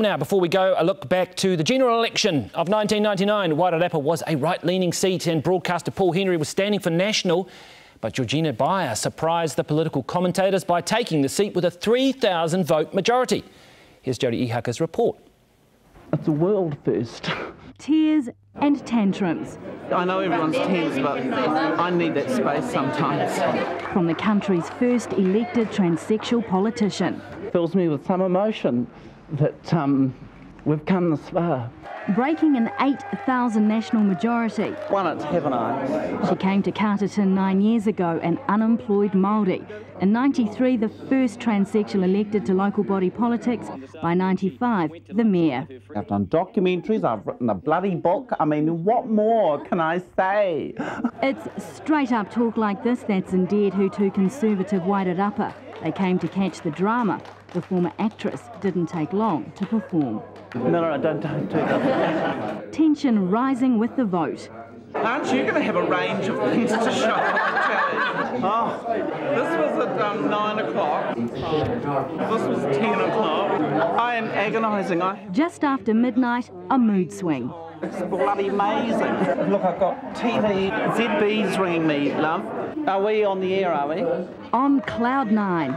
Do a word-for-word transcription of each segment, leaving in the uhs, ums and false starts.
Now, before we go, a look back to the general election of nineteen ninety-nine. Wairarapa was a right-leaning seat and broadcaster Paul Henry was standing for National, but Georgina Beyer surprised the political commentators by taking the seat with a three thousand vote majority. Here's Jodie Ihaka's report. It's a world first. Tears and tantrums. I know everyone's tense, but I need that space sometimes. From the country's first elected transsexual politician. Fills me with some emotion that um, we've come this far. Breaking an eight thousand national majority. Won it, haven't I? She came to Carterton nine years ago, an unemployed Māori. In ninety-three, the first transsexual elected to local body politics. By ninety-five, the mayor. I've done documentaries, I've written a bloody book. I mean, what more can I say? It's straight up talk like this that's endeared her to conservative Wairarapa. They came to catch the drama. The former actress didn't take long to perform. No, no, no, don't, don't do that. Tension rising with the vote. Aren't you going to have a range of things to show on the telly? Oh, this was at um, nine o'clock. This was ten o'clock. I am agonising. I... Just after midnight, a mood swing. It's bloody amazing. Look, I've got T V, Z B's ringing me, love. Are we on the air, are we? On cloud nine.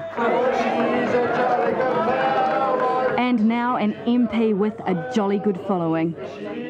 And now an M P with a jolly good following.